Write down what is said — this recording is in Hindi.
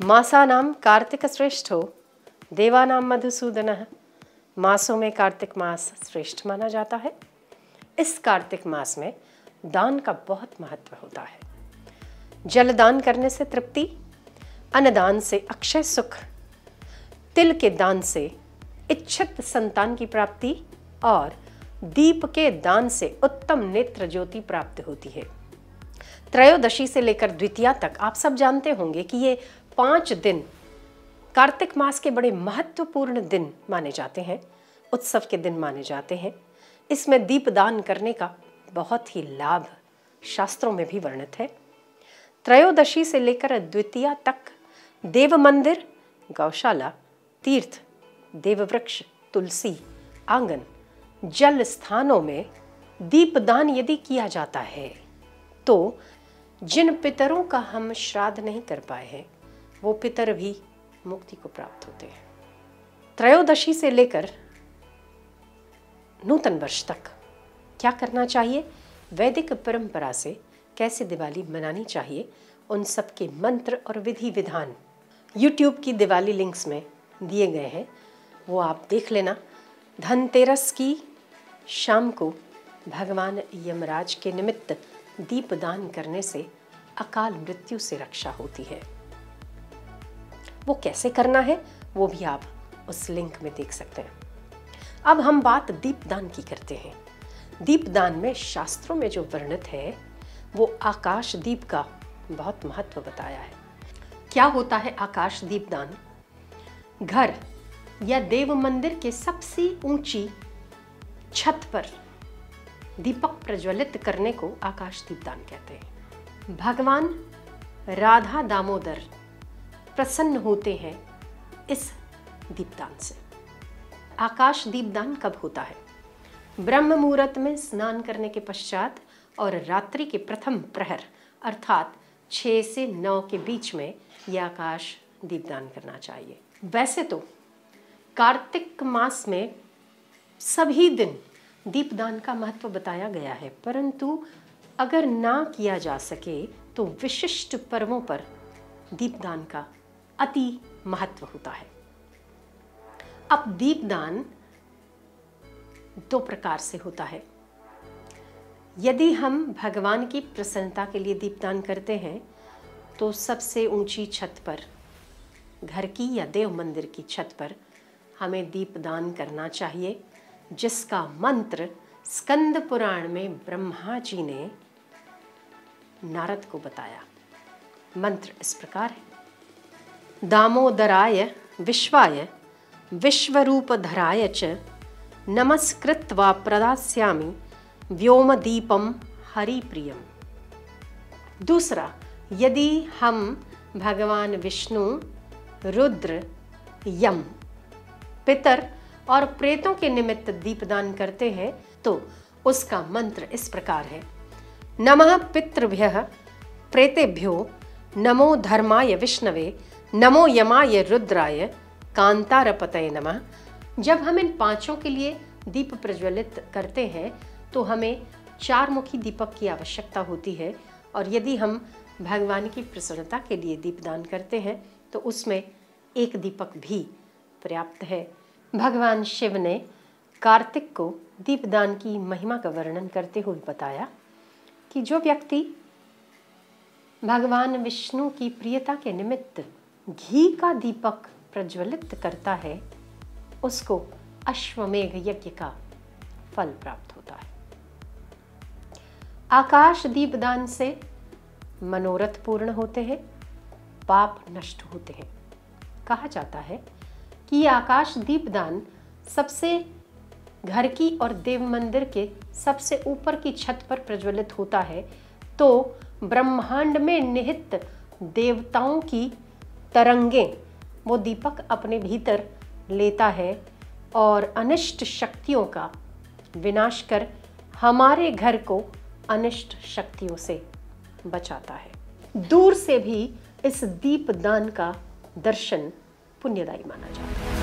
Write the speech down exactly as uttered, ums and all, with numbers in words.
मासानां कार्तिक श्रेष्ठो देवानां मधुसूदनः। मासों में कार्तिक मास श्रेष्ठ माना जाता है। इस कार्तिक मास में दान का बहुत महत्व होता है। जल दान करने से तृप्ति, अन्नदान से अक्षय सुख, तिल के दान से इच्छित संतान की प्राप्ति और दीप के दान से उत्तम नेत्र ज्योति प्राप्त होती है। त्रयोदशी से लेकर द्वितीया तक आप सब जानते होंगे कि ये पांच दिन कार्तिक मास के बड़े महत्वपूर्ण दिन माने जाते हैं, उत्सव के दिन माने जाते हैं। इसमें दीपदान करने का बहुत ही लाभ शास्त्रों में भी वर्णित है। त्रयोदशी से लेकर द्वितीया तक देव मंदिर, गौशाला, तीर्थ, देववृक्ष, तुलसी, आंगन, जल स्थानों में दीपदान यदि किया जाता है तो जिन पितरों का हम श्राद्ध नहीं कर पाए हैं वो पितर भी मुक्ति को प्राप्त होते हैं। त्रयोदशी से लेकर नूतन वर्ष तक क्या करना चाहिए, वैदिक परंपरा से कैसे दिवाली मनानी चाहिए, उन सब के मंत्र और विधि विधान यूट्यूब की दिवाली लिंक्स में दिए गए हैं, वो आप देख लेना। धनतेरस की शाम को भगवान यमराज के निमित्त दीपदान करने से अकाल मृत्यु से रक्षा होती है। वो कैसे करना है वो भी आप उस लिंक में देख सकते हैं। अब हम बात दीपदान की करते हैं। दीपदान में शास्त्रों में जो वर्णित है वो आकाश दीप का बहुत महत्व बताया है। क्या होता है आकाश दीपदान? घर या देव मंदिर के सबसे ऊंची छत पर दीपक प्रज्वलित करने को आकाश दीपदान कहते हैं। भगवान राधा दामोदर प्रसन्न होते हैं इस दीपदान से। आकाश दीपदान कब होता है? ब्रह्म मुहूर्त में स्नान करने के पश्चात और रात्रि के प्रथम प्रहर अर्थात छः से नौ के बीच में यह आकाश दीपदान करना चाहिए। वैसे तो कार्तिक मास में सभी दिन दीपदान का महत्व बताया गया है, परंतु अगर ना किया जा सके तो विशिष्ट पर्वों पर दीपदान का अति महत्व होता है। अब दीपदान दो प्रकार से होता है। यदि हम भगवान की प्रसन्नता के लिए दीपदान करते हैं तो सबसे ऊंची छत पर, घर की या देव मंदिर की छत पर हमें दीपदान करना चाहिए, जिसका मंत्र स्कंद पुराण में ब्रह्मा जी ने नारद को बताया। मंत्र इस प्रकार है। दामोदराय विश्वाय विश्वरूपधराय च नमस्कृत्वा प्रदास्यामि व्योमदीपम हरिप्रियम। दूसरा, यदि हम भगवान विष्णु, रुद्र, यम, पितर और प्रेतों के निमित्त दीपदान करते हैं तो उसका मंत्र इस प्रकार है। नमः पितृभ्यः प्रेतेभ्यो नमो धर्माय विष्णवे नमो यमाय रुद्राय कांतारपतये नमः। जब हम इन पांचों के लिए दीप प्रज्वलित करते हैं तो हमें चार मुखी दीपक की आवश्यकता होती है, और यदि हम भगवान की प्रसन्नता के लिए दीपदान करते हैं तो उसमें एक दीपक भी पर्याप्त है। भगवान शिव ने कार्तिक को दीपदान की महिमा का वर्णन करते हुए बताया कि जो व्यक्ति भगवान विष्णु की प्रियता के निमित्त घी का दीपक प्रज्वलित करता है उसको अश्वमेघ यज्ञ का फल प्राप्त होता है। आकाश दीपदान से मनोरथ पूर्ण होते हैं, पाप नष्ट होते हैं। कहा जाता है कि आकाश दीपदान सबसे घर की और देव मंदिर के सबसे ऊपर की छत पर प्रज्वलित होता है तो ब्रह्मांड में निहित देवताओं की तरंगें वो दीपक अपने भीतर लेता है और अनिष्ट शक्तियों का विनाश कर हमारे घर को अनिष्ट शक्तियों से बचाता है। दूर से भी इस दीपदान का दर्शन पुण्यदायी माना जाता है।